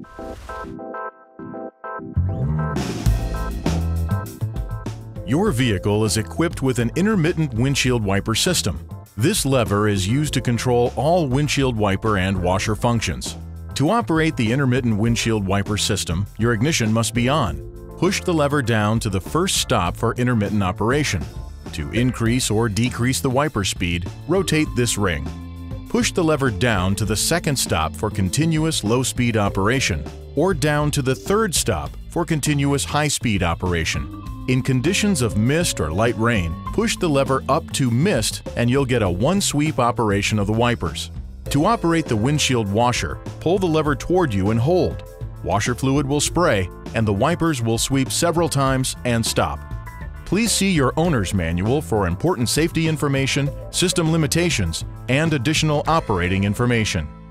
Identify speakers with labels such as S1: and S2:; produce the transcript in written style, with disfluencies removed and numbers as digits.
S1: Your vehicle is equipped with an intermittent windshield wiper system. This lever is used to control all windshield wiper and washer functions. To operate the intermittent windshield wiper system, your ignition must be on. Push the lever down to the first stop for intermittent operation. To increase or decrease the wiper speed, rotate this ring. Push the lever down to the second stop for continuous low-speed operation, or down to the third stop for continuous high-speed operation. In conditions of mist or light rain, push the lever up to mist and you'll get a one-sweep operation of the wipers. To operate the windshield washer, pull the lever toward you and hold. Washer fluid will spray and the wipers will sweep several times and stop. Please see your owner's manual for important safety information, system limitations, and additional operating information.